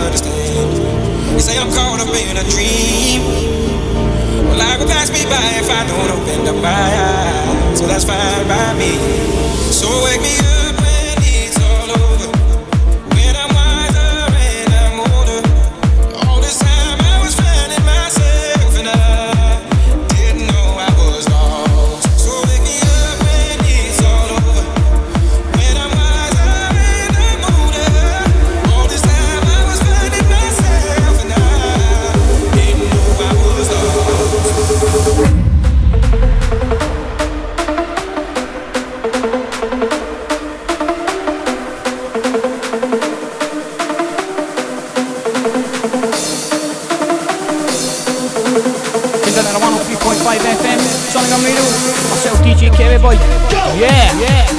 understand. They say I'm caught up in a dream. Well, life will pass me by if I don't open up my eyes. So that's fine by me. So wake me up when it's all over. When I'm wiser and I'm older. All this time I was finding myself and I didn't know I was lost. So wake me up when it's all over. When I'm wiser and I'm older. All this time I was finding myself and I didn't know I was lost. FM, Sonic on Radio, myself DJ Kerry Boy. Yeah.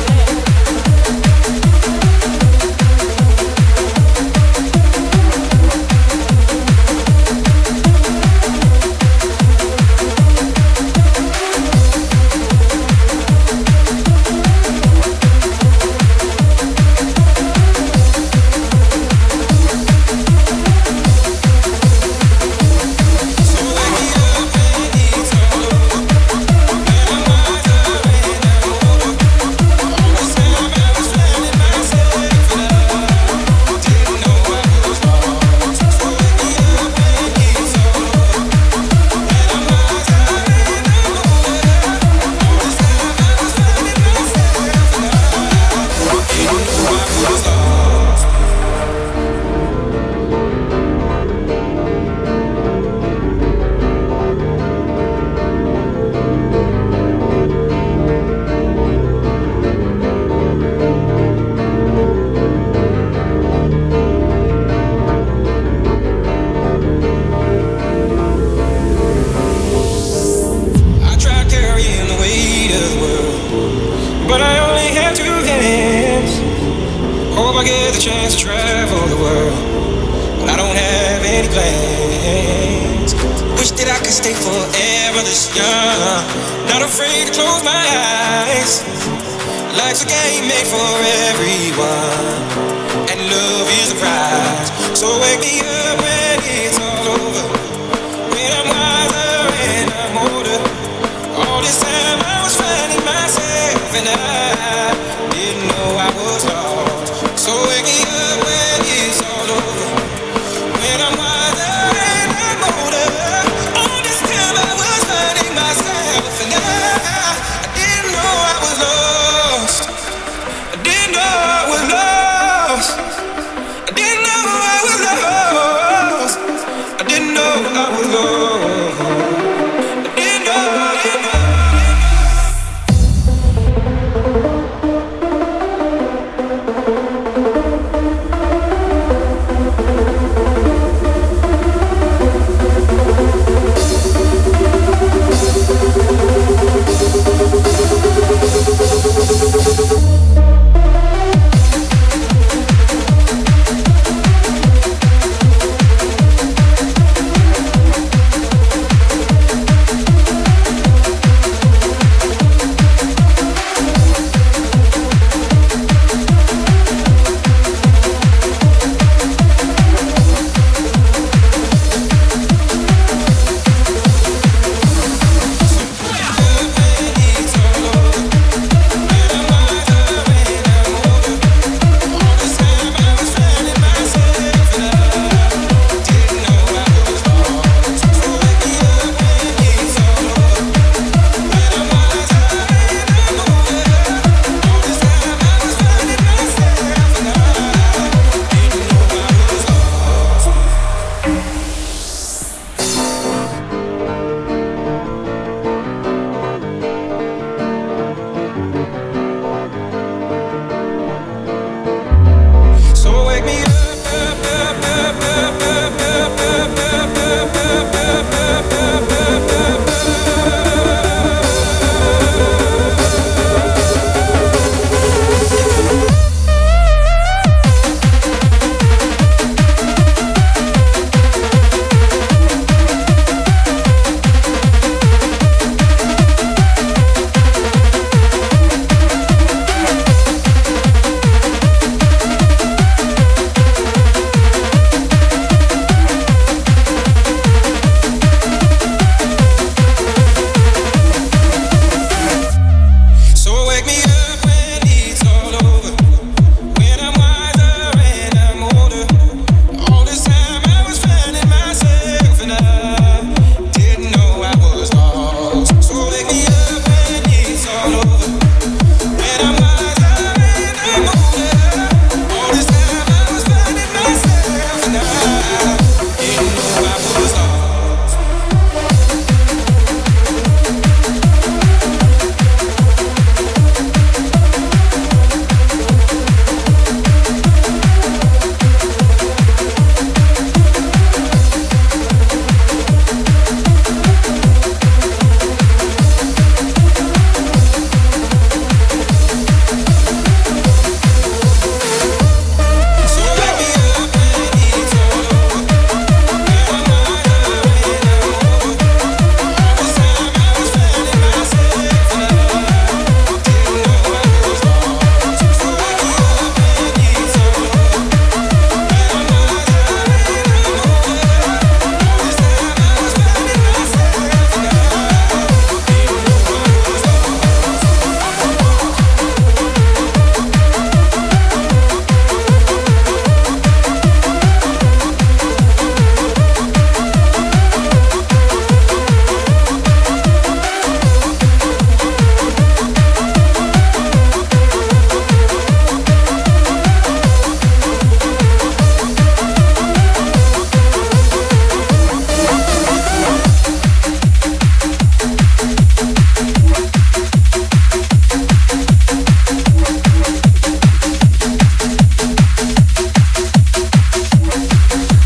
I didn't know I was lost.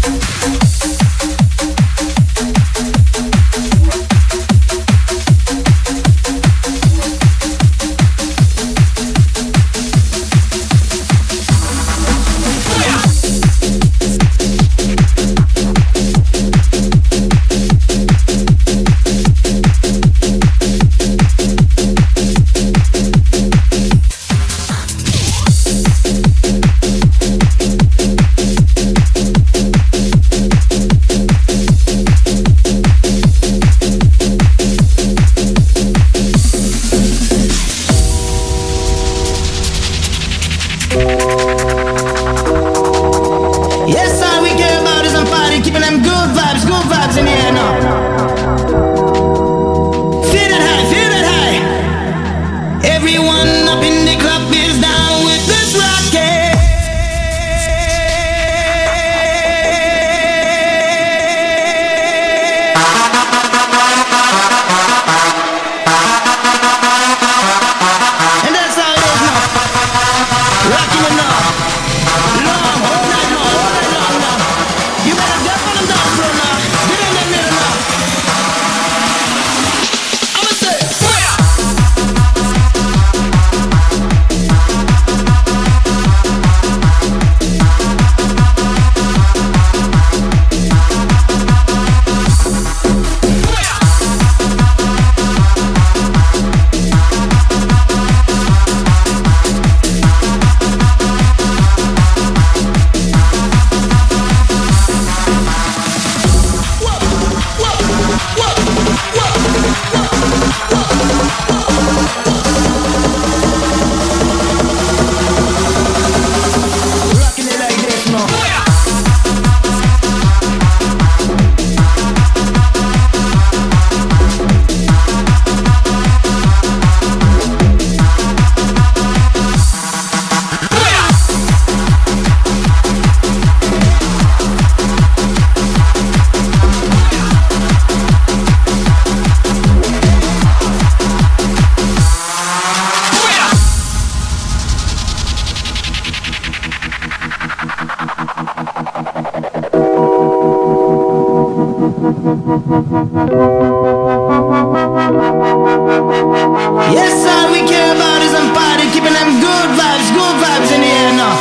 Yes, all we care about is them party, keeping them good vibes in the air now.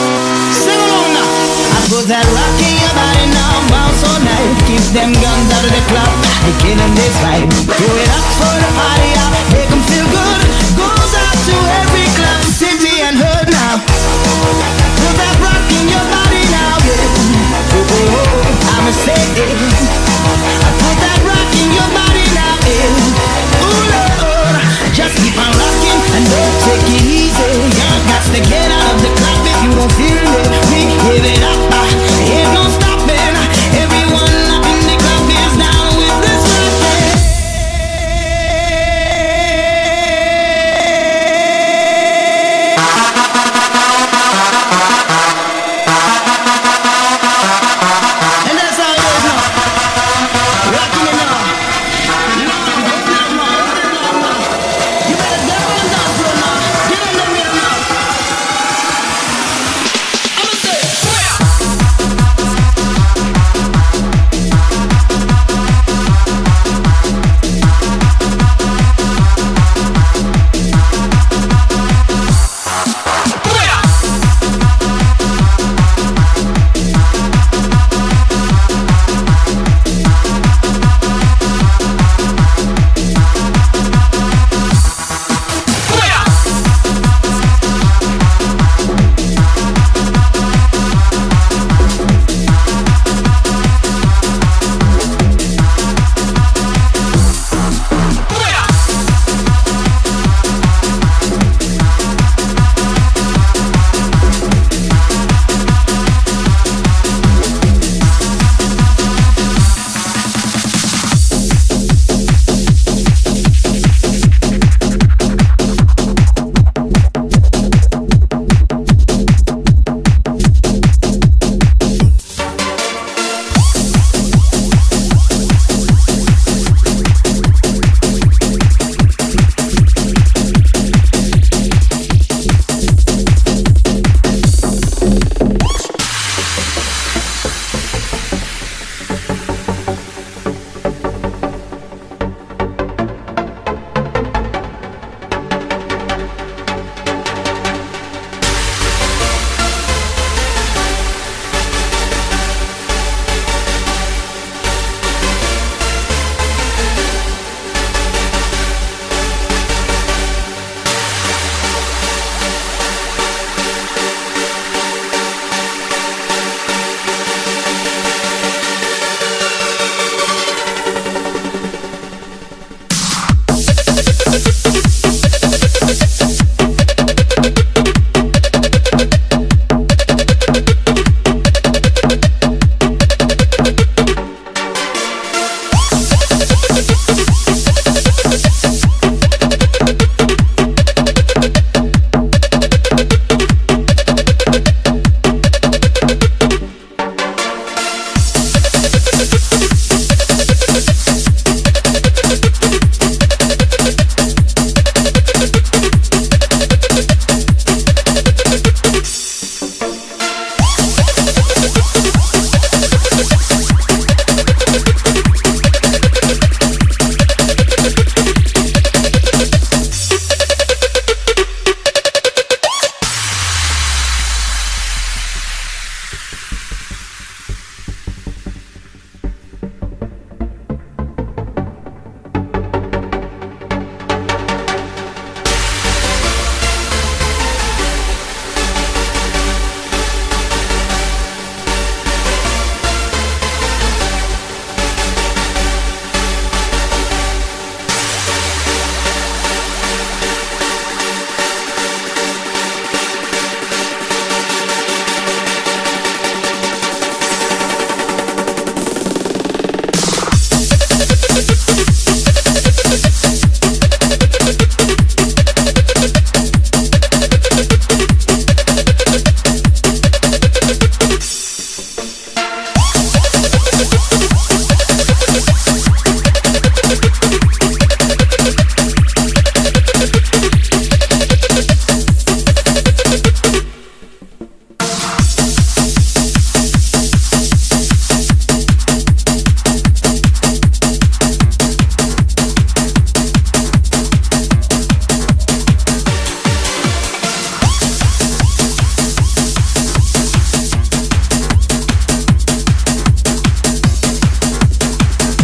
Sing along now. I put that rock in your body now, bounce all night. Keep them guns out of the club, they killing this vibe. Do it up for the party out, make them feel good. Goes out to every club, city and hood now. Put that rock in your body now, yeah. Oh, oh, oh, I'ma say it. I put that rock in your body now, yeah. Ooh, Lord, just keep on rocking and don't take it easy. You got to get out of the club if you don't feel it. We give it up, ain't no stopping. Everyone up in the club is down with this rockin'. And that's how it is now.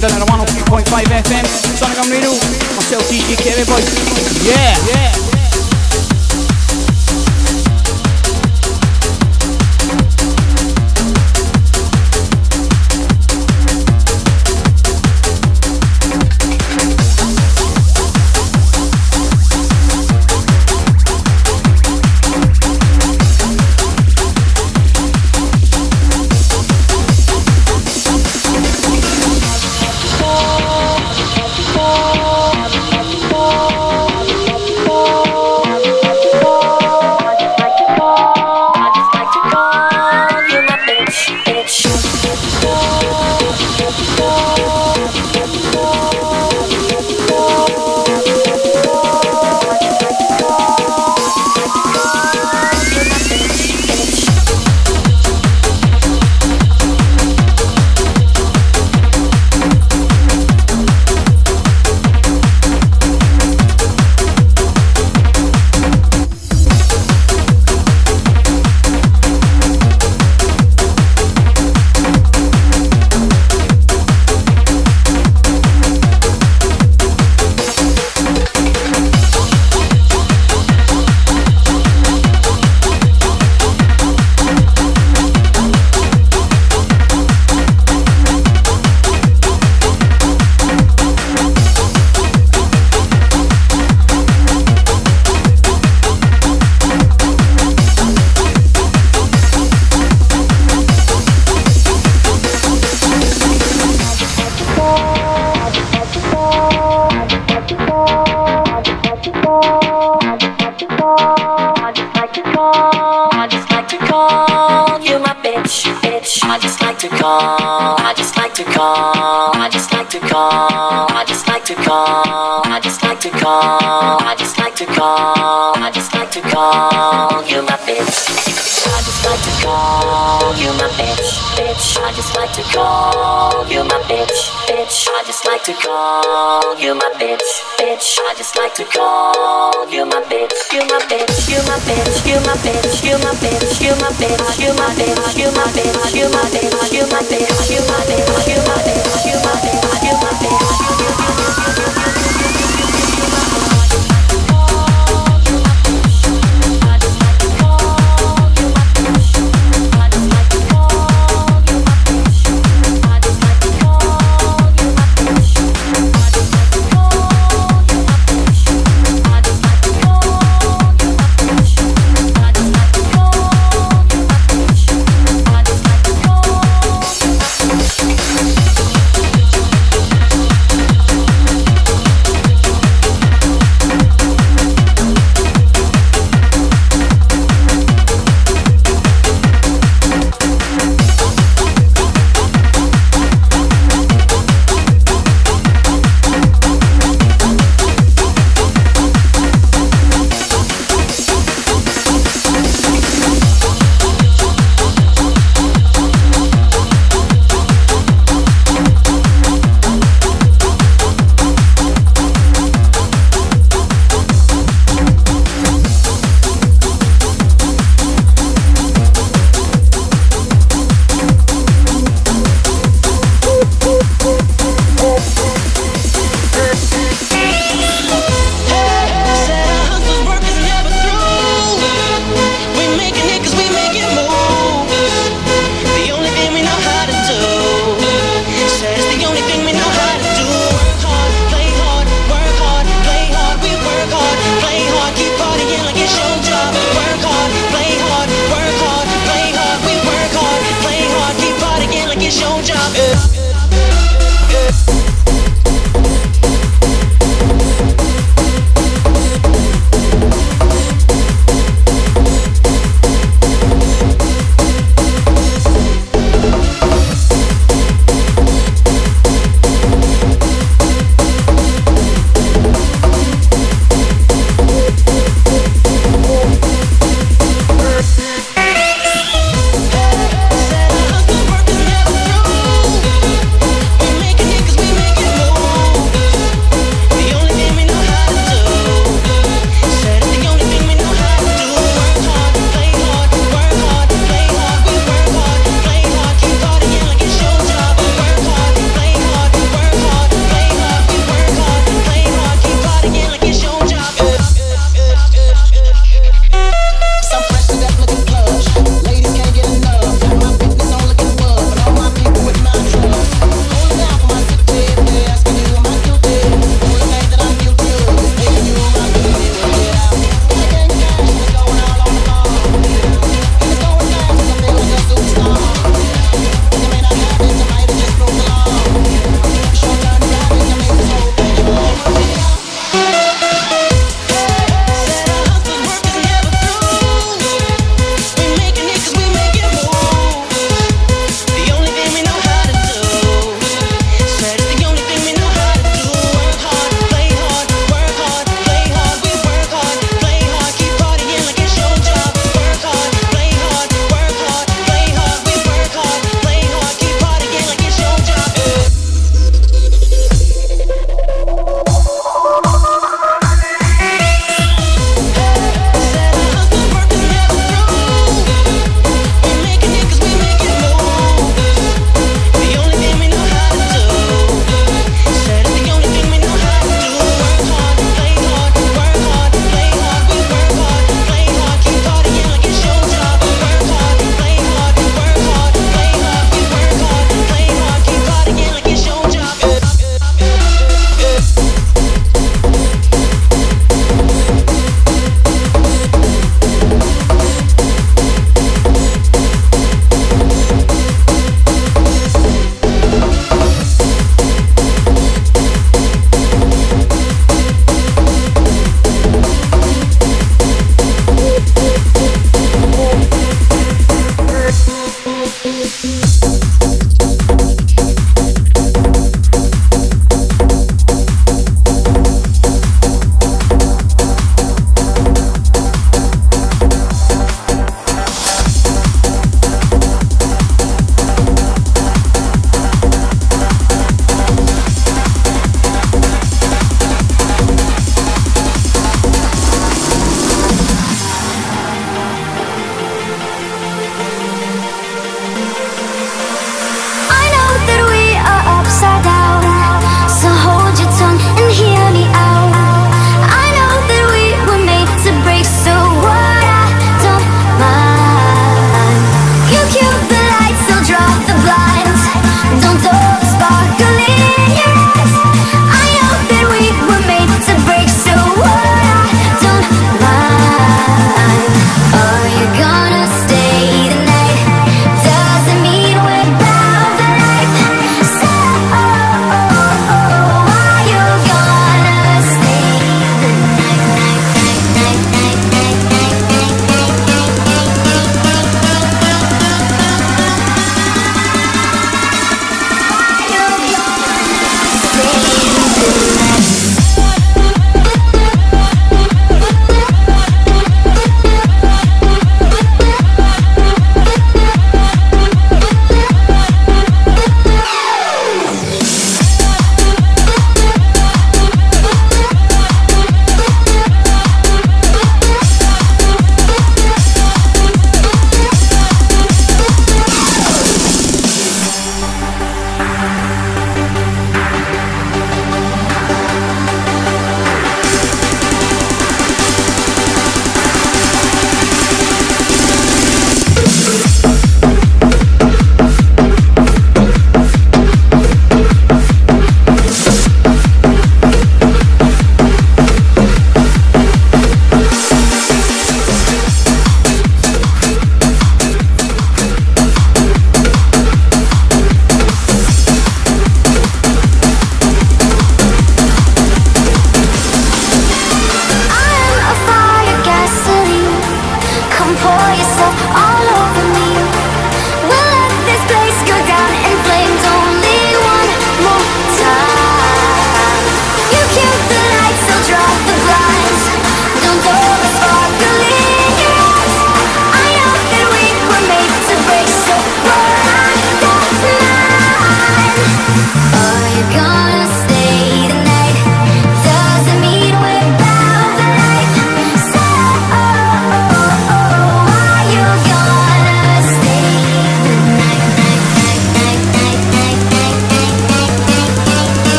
tuned in at 103.5 FM, Sonic on Radio, myself DJ Kerry Boy. Yeah, yeah.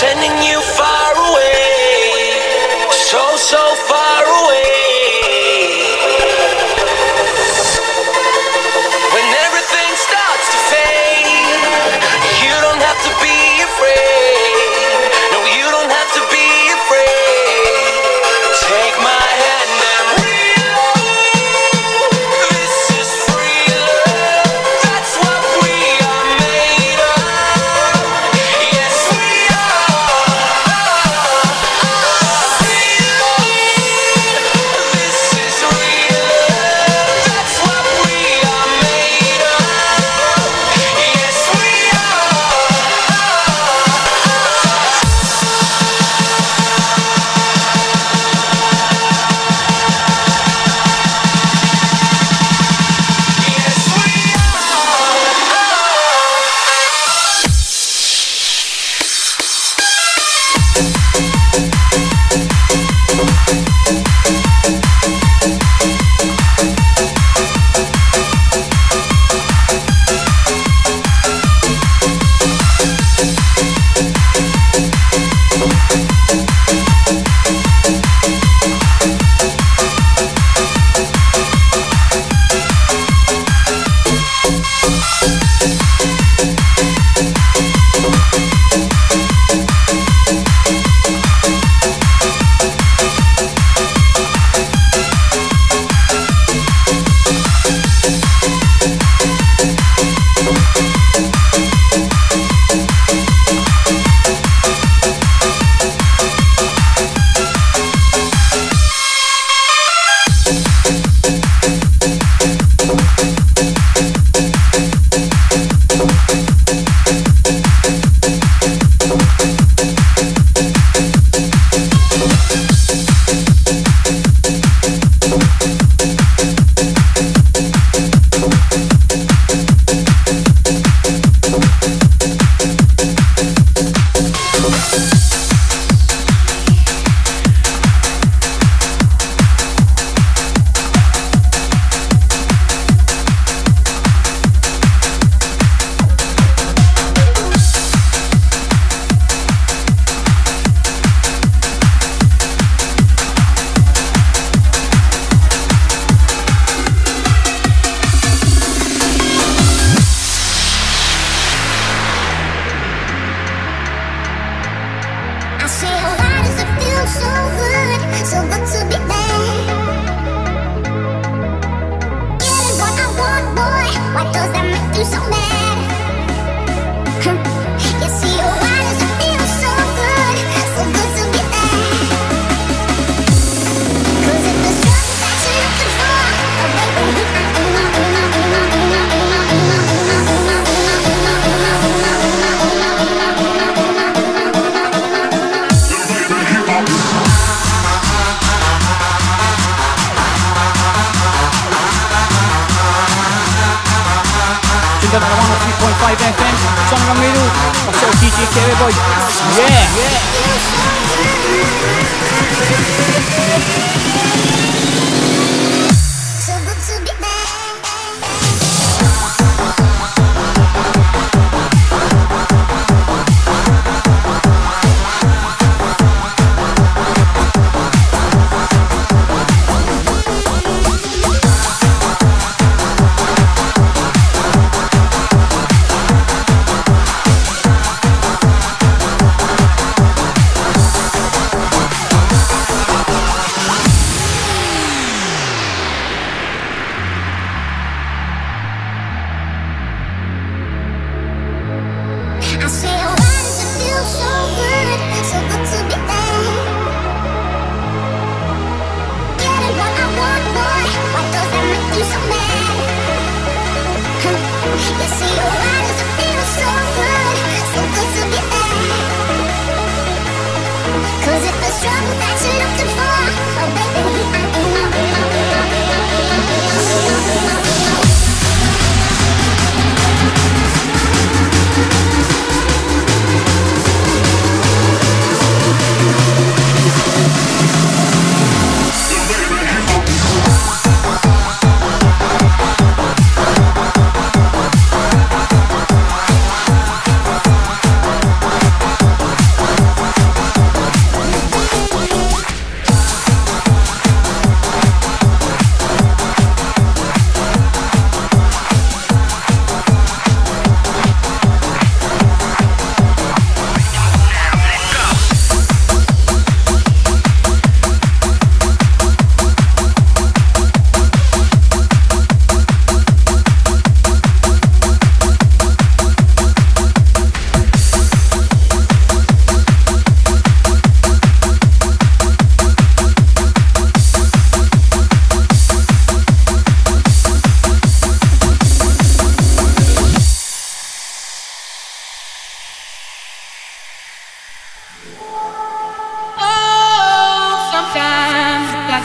sending you far away, so, so far away. When everything starts to fade, you don't have to be afraid. No, you don't have to be afraid. Take my hand and reload. This is free love. That's what we are made of. Yes, we are. This is real love. That's what we are made of. Yes, we are. Yes, we I say, oh, why does it feel so good to be there? Getting what I want, boy. Why does that make you so mad? You see, oh, why does it feel so good to be there? 'Cause if the struggle that you're looking for, oh, baby, Dalla 103.5 FM, Sonic on Radio, myself DJ Kerry Boy. so good to be there. I say, oh, why does it feel so good to be there? Getting what I want, boy. Why does that make you so mad? You see, oh, why does it feel so good to be there? 'Cause if the struggle that you're looking for, oh, baby,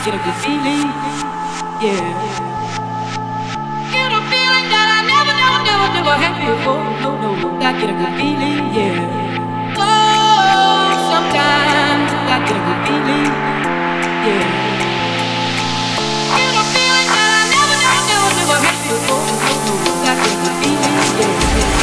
get a good feeling, yeah. Get a feeling that I never had before. No, I get a good feeling, yeah. Oh, sometimes I get a good feeling, yeah. Get a feeling that I never had before. No, I get a good feeling, yeah.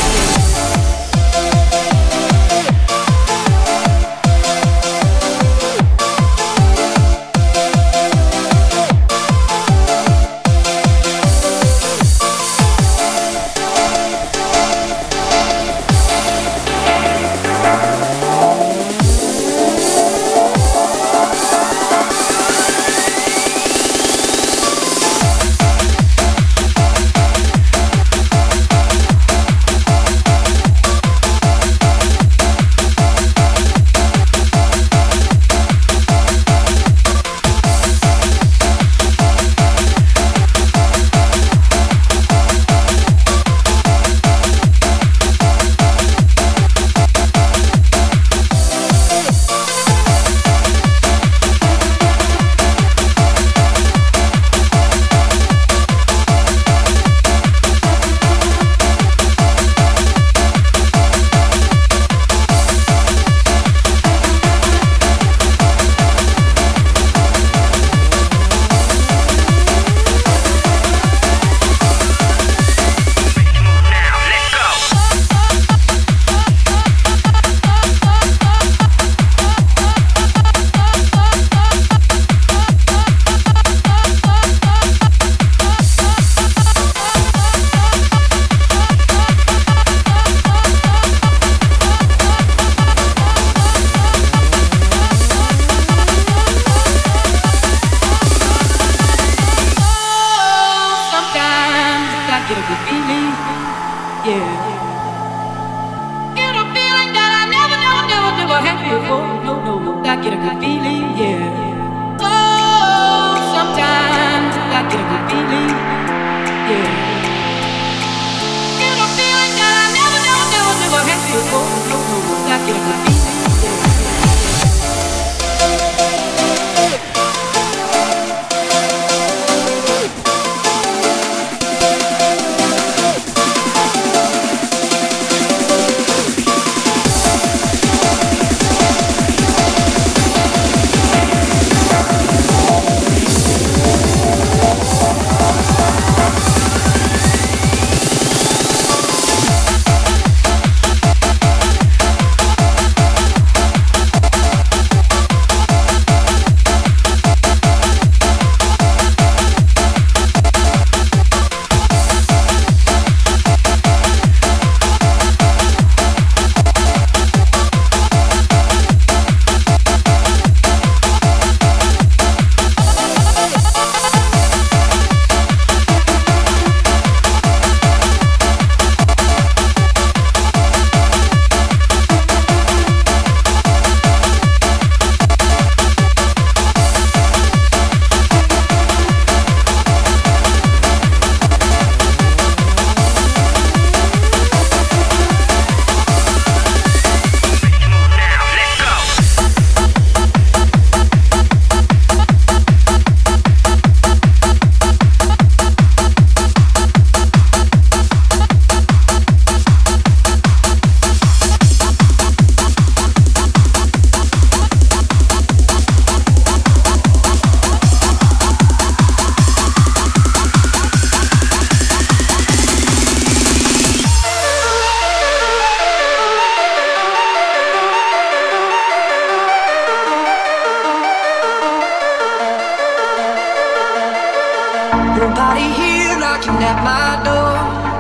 Nobody here knocking at my door.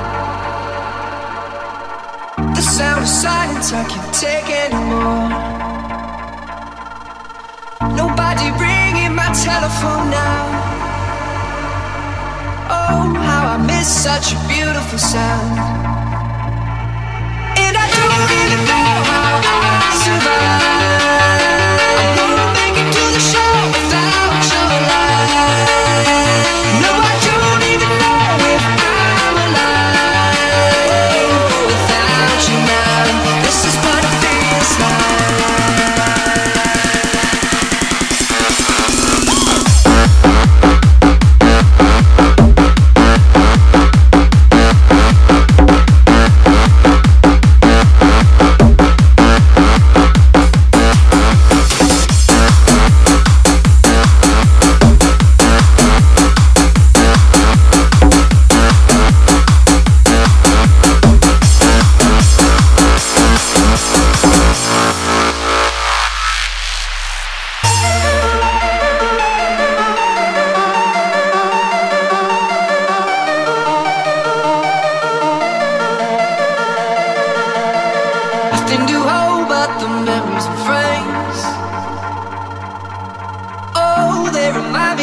The sound of silence I can't take anymore. Nobody ringing my telephone now. Oh, how I miss such a beautiful sound. And I don't even know how I survive. I won't make it to the show without your light. No, I don't even know if I'm alive without you now. This is what it feels like.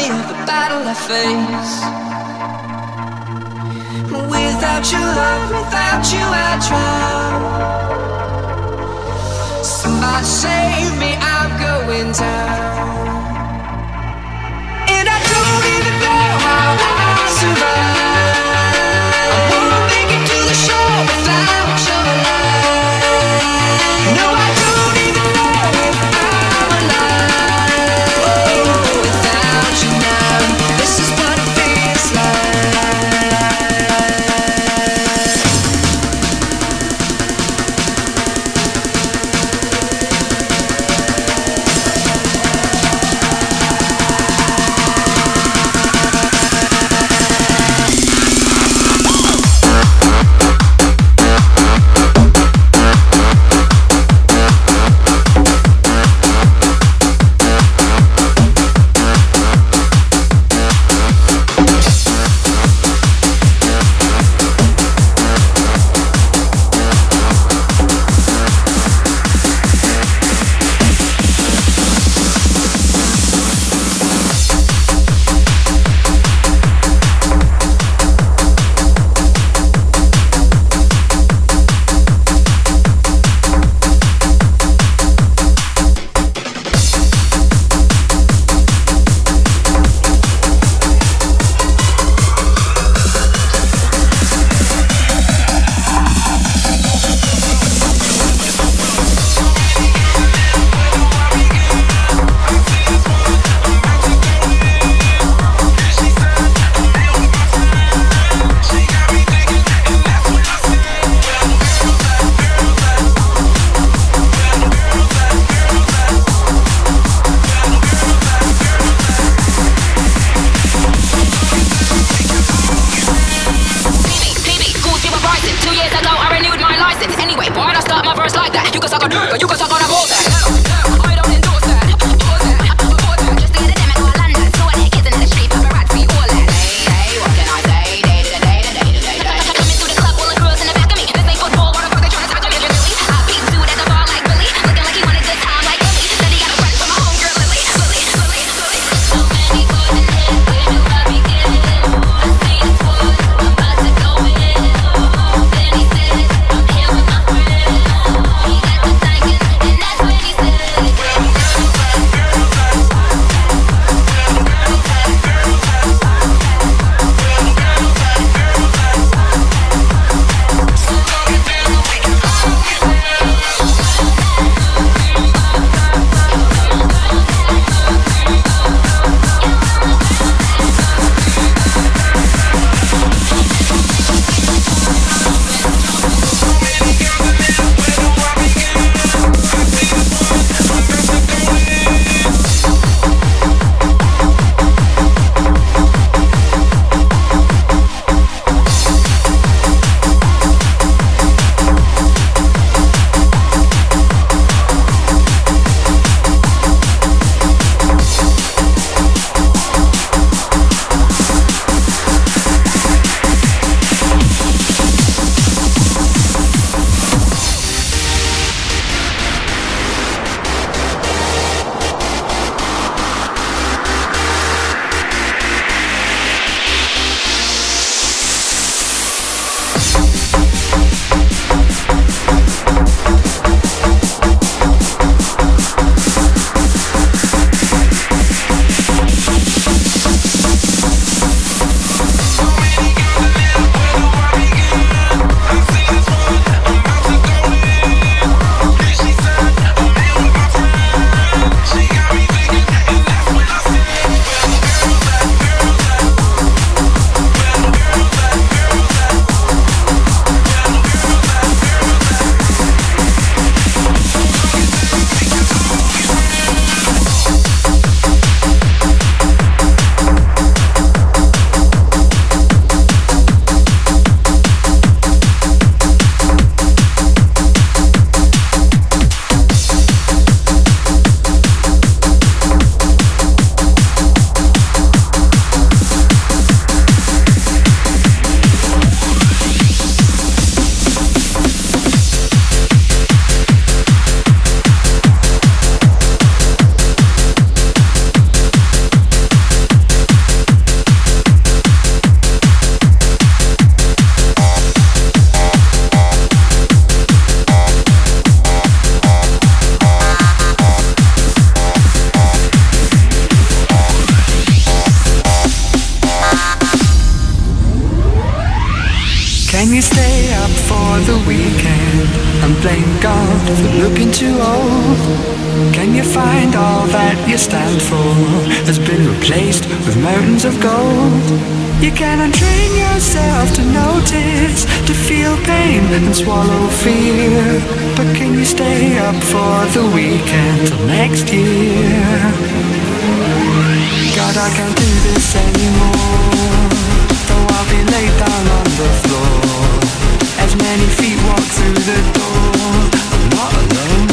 me of a battle I face. Without your love, without you I drown. Somebody save me, I'm going down. And I don't even know how I survive. I won't make it to the shore without your light. No, I don't even know if I'm alive without you now. This is what it feels like. And blame God for looking too old? Can you find all that you stand for has been replaced with mountains of gold? You can untrain yourself to notice, to feel pain and swallow fear. But can you stay up for the weekend till next year? God, I can't do this anymore, though I'll be laid down on the floor. As many feet walk through the door, I'm not alone.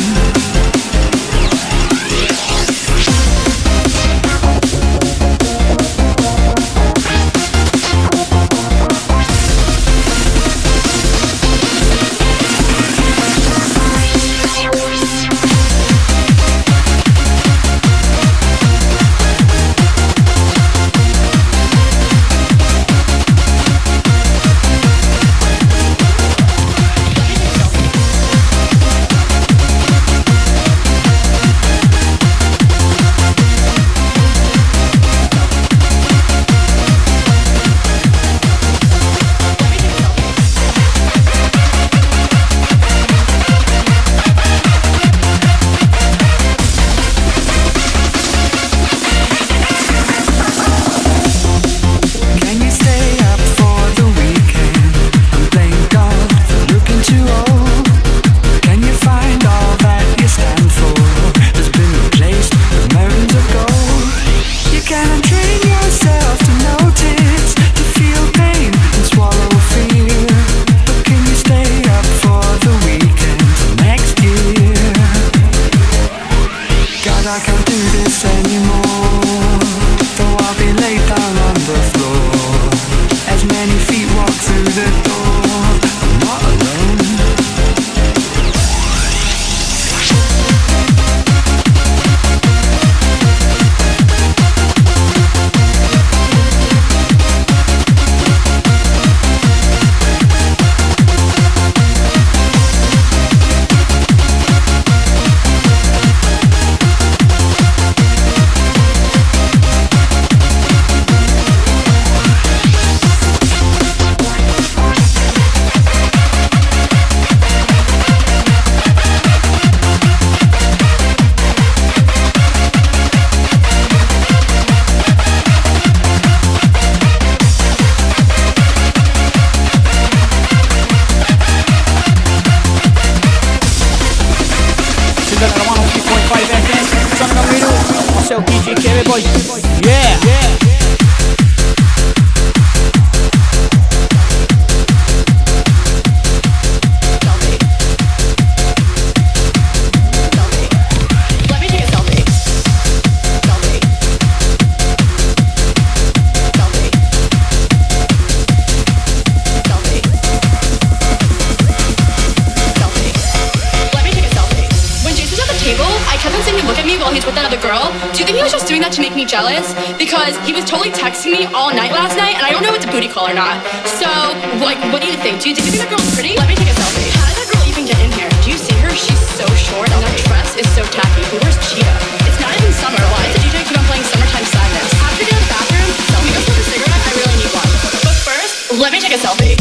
Jealous because he was totally texting me all night last night and I don't know if it's a booty call or not. So, like, what do you think? Do you think that girl's pretty? Let me take a selfie. How did that girl even get in here? Do you see her? She's so short and that dress is so tacky. Who wears cheetah? It's not even summer. Why is the DJ keep on playing Summertime Sadness? After getting in the bathroom, tell me go smoke a cigarette. I really need one. But first, let me take a selfie.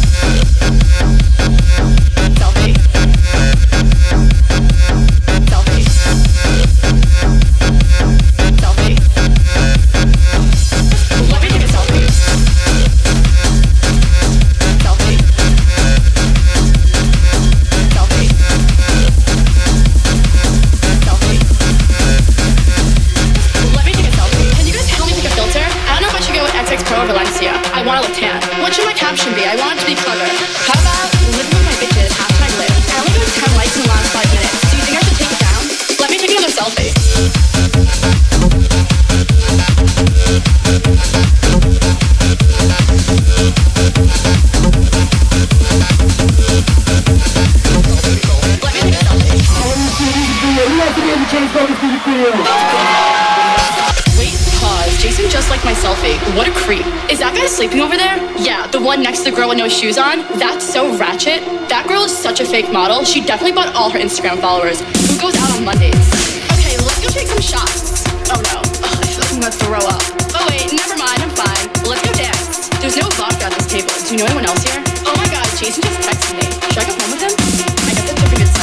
What a creep. Is that guy sleeping over there? Yeah, the one next to the girl with no shoes on? That's so ratchet. That girl is such a fake model. She definitely bought all her Instagram followers. Who goes out on Mondays? Okay, let's go take some shots. Oh no, I feel like I'm gonna throw up. Oh wait, never mind, I'm fine. Let's go dance. There's no vodka at this table. Do you know anyone else here? Oh my god, Jason just texted me. Should I go home with him? I guess I took a good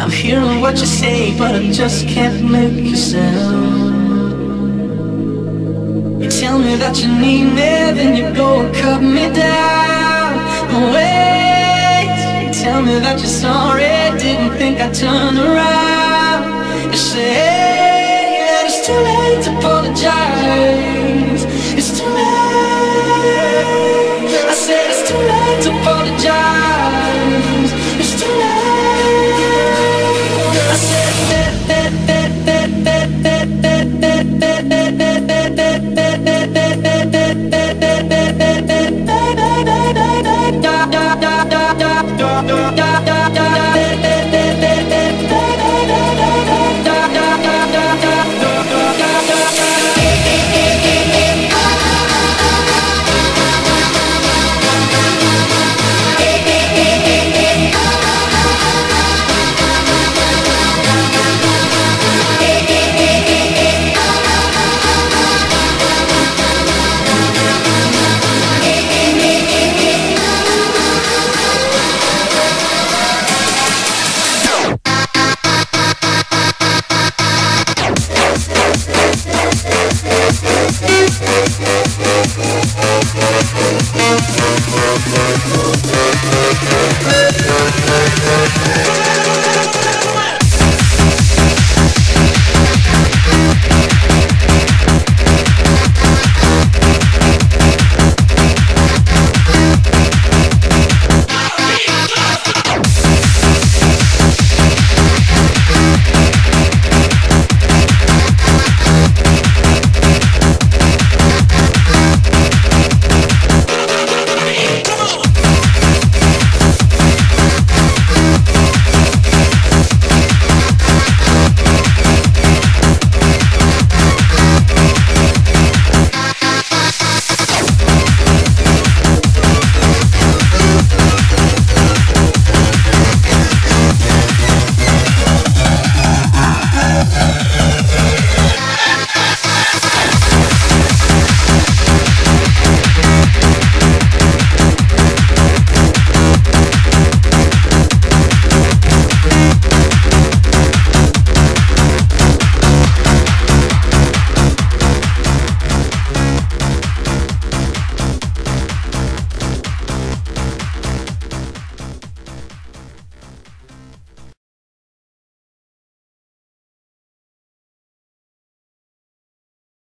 I'm hearing what you say, but I just can't make a sound. You tell me that you need me, then you go and cut me down. Wait, you tell me that you're sorry, didn't think I'd turn around.